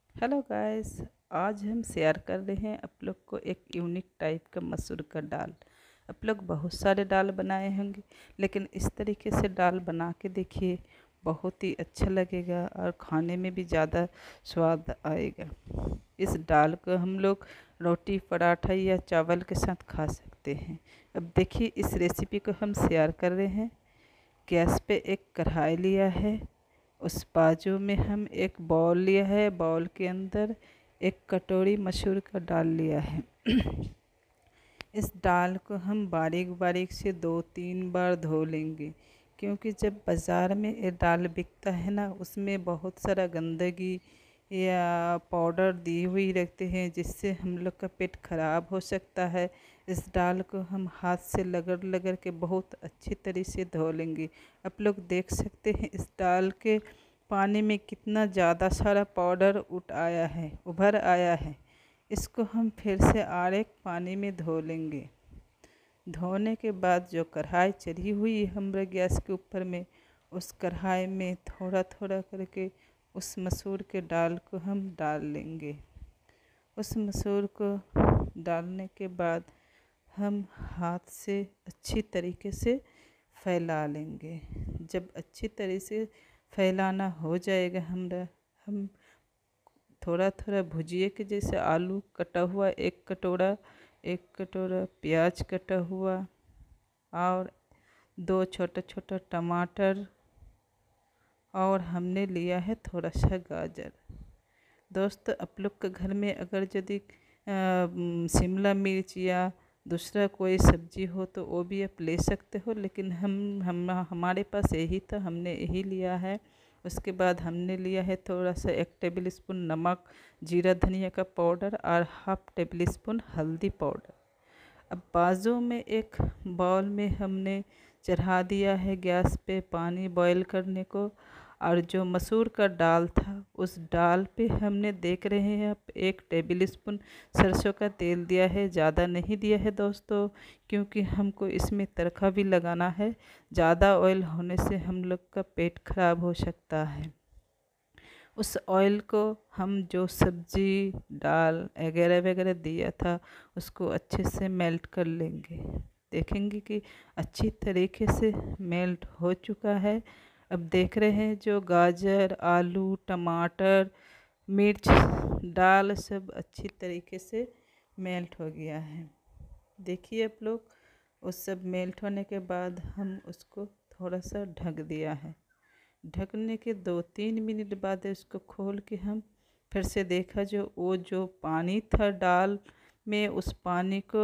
Hello guys. आज हम share कर रहे हैं आप लोग को एक यूनिक टाइप का मसूर का दाल। आप लोग बहुत सारे दाल बनाए होंगे, लेकिन इस तरीके से दाल बना के देखिए, बहुत ही अच्छा लगेगा और खाने में भी ज़्यादा स्वाद आएगा। इस दाल को हम लोग रोटी पराठा या चावल के साथ खा सकते हैं। अब देखिए, इस रेसिपी को हम शेयर कर रहे हैं। गैस पे एक कढ़ाई लिया है, उस बाजू में हम एक बाउल लिया है, बाउल के अंदर एक कटोरी मसूर का दाल लिया है। इस दाल को हम बारीक बारीक से 2-3 बार धो लेंगे, क्योंकि जब बाज़ार में ये दाल बिकता है ना, उसमें बहुत सारा गंदगी या पाउडर दी हुई रहते हैं, जिससे हम लोग का पेट खराब हो सकता है। इस दाल को हम हाथ से लगड़ लगड़ के बहुत अच्छी तरह से धो लेंगे। आप लोग देख सकते हैं इस दाल के पानी में कितना ज़्यादा सारा पाउडर उभर आया है। इसको हम फिर से आड़े पानी में धो लेंगे। धोने के बाद जो कढ़ाई चढ़ी हुई है हमारे गैस के ऊपर में, उस कढ़ाई में थोड़ा थोड़ा करके उस मसूर के दाल को हम डाल लेंगे। उस मसूर को डालने के बाद हम हाथ से अच्छी तरीके से फैला लेंगे। जब अच्छी तरह से फैलाना हो जाएगा हम थोड़ा थोड़ा भुजिए के जैसे आलू कटा हुआ एक कटोरा प्याज कटा हुआ, और 2 छोटा छोटा टमाटर, और हमने लिया है थोड़ा सा गाजर। दोस्तों, आप लोग के घर में अगर यदि शिमला मिर्च या दूसरा कोई सब्जी हो तो वो भी आप ले सकते हो, लेकिन हम हमारे पास यही था, हमने यही लिया है। उसके बाद हमने लिया है थोड़ा सा 1 टेबल स्पून नमक, जीरा धनिया का पाउडर और हाफ टेबल स्पून हल्दी पाउडर। अब बाजू में एक बाउल में हमने चढ़ा दिया है गैस पे पानी बॉईल करने को, और जो मसूर का दाल था उस दाल पे हमने देख रहे हैं आप 1 टेबल स्पून सरसों का तेल दिया है। ज़्यादा नहीं दिया है दोस्तों, क्योंकि हमको इसमें तड़का भी लगाना है। ज़्यादा ऑयल होने से हम लोग का पेट खराब हो सकता है। उस ऑयल को हम जो सब्जी दाल वगैरह वगैरह दिया था उसको अच्छे से मेल्ट कर लेंगे। देखेंगे कि अच्छी तरीके से मेल्ट हो चुका है। अब देख रहे हैं जो गाजर आलू टमाटर मिर्च दाल सब अच्छी तरीके से मेल्ट हो गया है। देखिए आप लोग, उस सब मेल्ट होने के बाद हम उसको थोड़ा सा ढक दिया है। ढकने के 2-3 मिनट बाद इसको खोल के हम फिर से देखा, जो पानी था दाल में उस पानी को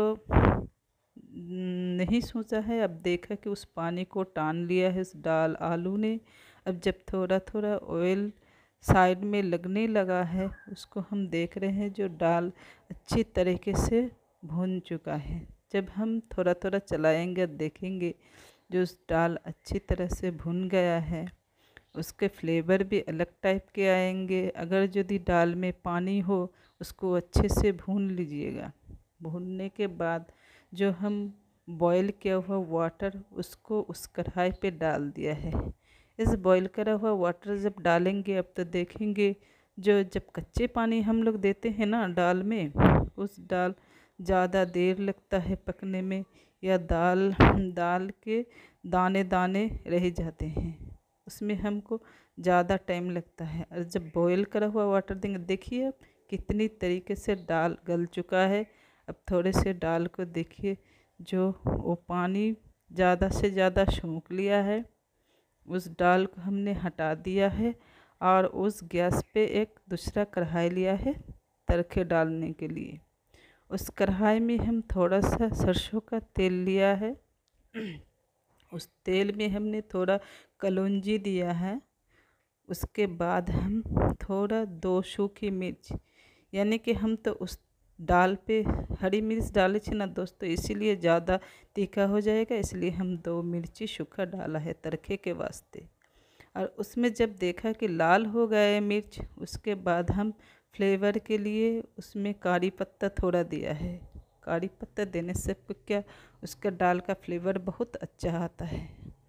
नहीं सोचा है। अब देखा कि उस पानी को टान लिया है इस दाल आलू ने। अब जब थोड़ा थोड़ा ऑयल साइड में लगने लगा है, उसको हम देख रहे हैं जो दाल अच्छी तरीके से भुन चुका है। जब हम थोड़ा थोड़ा चलाएंगे देखेंगे जो उस दाल अच्छी तरह से भुन गया है, उसके फ्लेवर भी अलग टाइप के आएंगे। अगर यदि दाल में पानी हो उसको अच्छे से भून लीजिएगा। भूनने के बाद जो हम बॉईल किया हुआ वाटर उसको उस कढ़ाई पे डाल दिया है। इस बॉईल करा हुआ वाटर जब डालेंगे, अब तो देखेंगे जो जब कच्चे पानी हम लोग देते हैं ना दाल में, उस दाल ज़्यादा देर लगता है पकने में, या दाल दाल के दाने दाने रह जाते हैं, उसमें हमको ज़्यादा टाइम लगता है। और जब बॉईल करा हुआ वाटर देंगे, देखिए अब कितनी तरीके से दाल गल चुका है। अब थोड़े से दाल को देखिए, जो वो पानी ज़्यादा से ज़्यादा सूख लिया है, उस दाल को हमने हटा दिया है। और उस गैस पे एक दूसरा कढ़ाई लिया है तड़के डालने के लिए। उस कढ़ाई में हम थोड़ा सा सरसों का तेल लिया है। उस तेल में हमने थोड़ा कलौंजी दिया है। उसके बाद हम थोड़ा 2 सूखी मिर्च, यानी कि हम तो उस दाल पे हरी मिर्च डाले थे ना दोस्तों, इसीलिए ज़्यादा तीखा हो जाएगा, इसलिए हम 2 मिर्ची सूखा डाला है तड़के के वास्ते। और उसमें जब देखा कि लाल हो गए मिर्च, उसके बाद हम फ्लेवर के लिए उसमें कड़ी पत्ता थोड़ा दिया है। कड़ी पत्ता देने से क्या, उसका दाल का फ्लेवर बहुत अच्छा आता है।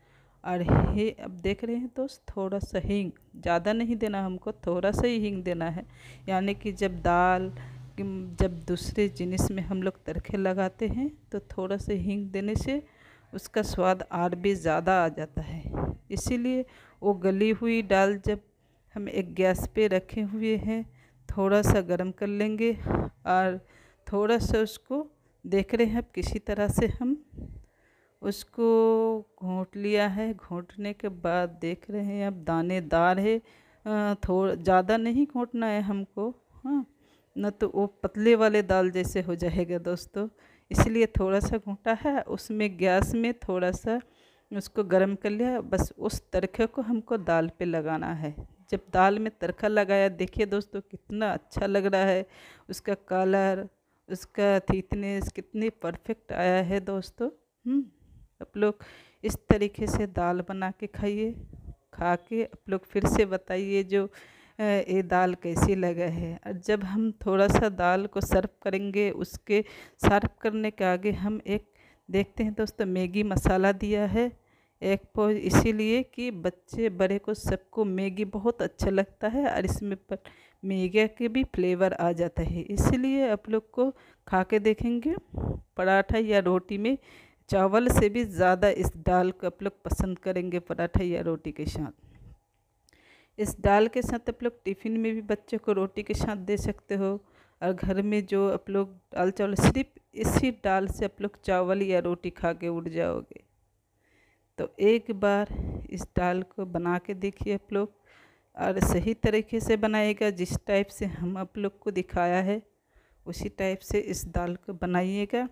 और ये अब देख रहे हैं दोस्त, थोड़ा सा हींग, ज़्यादा नहीं देना हमको, थोड़ा सा ही हींग देना है। यानी कि जब दूसरे जिनिस में हम लोग तड़के लगाते हैं तो थोड़ा सा हींग देने से उसका स्वाद और भी ज़्यादा आ जाता है। इसीलिए वो गली हुई दाल जब हम एक गैस पे रखे हुए हैं, थोड़ा सा गर्म कर लेंगे और थोड़ा सा उसको देख रहे हैं अब किसी तरह से हम उसको घोंट लिया है। घोंटने के बाद देख रहे हैं अब दानेदार है। थोड़ा ज़्यादा नहीं घोंटना है हमको, हाँ, न तो वो पतले वाले दाल जैसे हो जाएगा दोस्तों। इसलिए थोड़ा सा घोंटा है, उसमें गैस में थोड़ा सा उसको गर्म कर लिया। बस उस तड़के को हमको दाल पे लगाना है। जब दाल में तड़का लगाया, देखिए दोस्तों कितना अच्छा लग रहा है, उसका कलर, उसका थिकनेस कितनी परफेक्ट आया है दोस्तों। आप लोग इस तरीके से दाल बना के खाइए। खा के आप लोग फिर से बताइए जो ये दाल कैसी लगा है। और जब हम थोड़ा सा दाल को सर्व करेंगे, उसके सर्व करने के आगे हम एक देखते हैं दोस्तों, मैगी मसाला दिया है एक पोज, इसीलिए कि बच्चे बड़े को सबको मैगी बहुत अच्छा लगता है और इसमें पर मैगी के भी फ्लेवर आ जाता है। इसलिए आप लोग को खा के देखेंगे, पराठा या रोटी में चावल से भी ज़्यादा इस दाल को आप लोग पसंद करेंगे पराठा या रोटी के साथ। इस दाल के साथ आप लोग टिफ़िन में भी बच्चों को रोटी के साथ दे सकते हो। और घर में जो आप लोग दाल चावल, सिर्फ इसी दाल से आप लोग चावल या रोटी खा के उठ जाओगे। तो एक बार इस दाल को बना के देखिए आप लोग, और सही तरीके से बनाइएगा। जिस टाइप से हम आप लोग को दिखाया है उसी टाइप से इस दाल को बनाइएगा।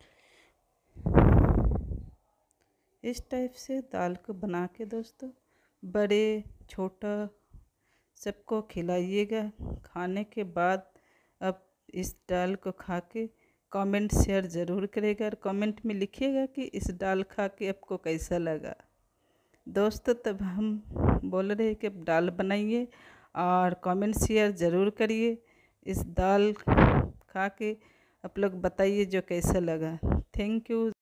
इस टाइप से दाल को बना के दोस्तों बड़े छोटा सबको खिलाइएगा। खाने के बाद अब इस दाल को खा के कमेंट शेयर ज़रूर करेगा और कमेंट में लिखिएगा कि इस दाल खा के आपको कैसा लगा दोस्तों। तब हम बोल रहे हैं कि अब दाल बनाइए और कमेंट शेयर ज़रूर करिए। इस दाल खा के आप लोग बताइए जो कैसा लगा। Thank you.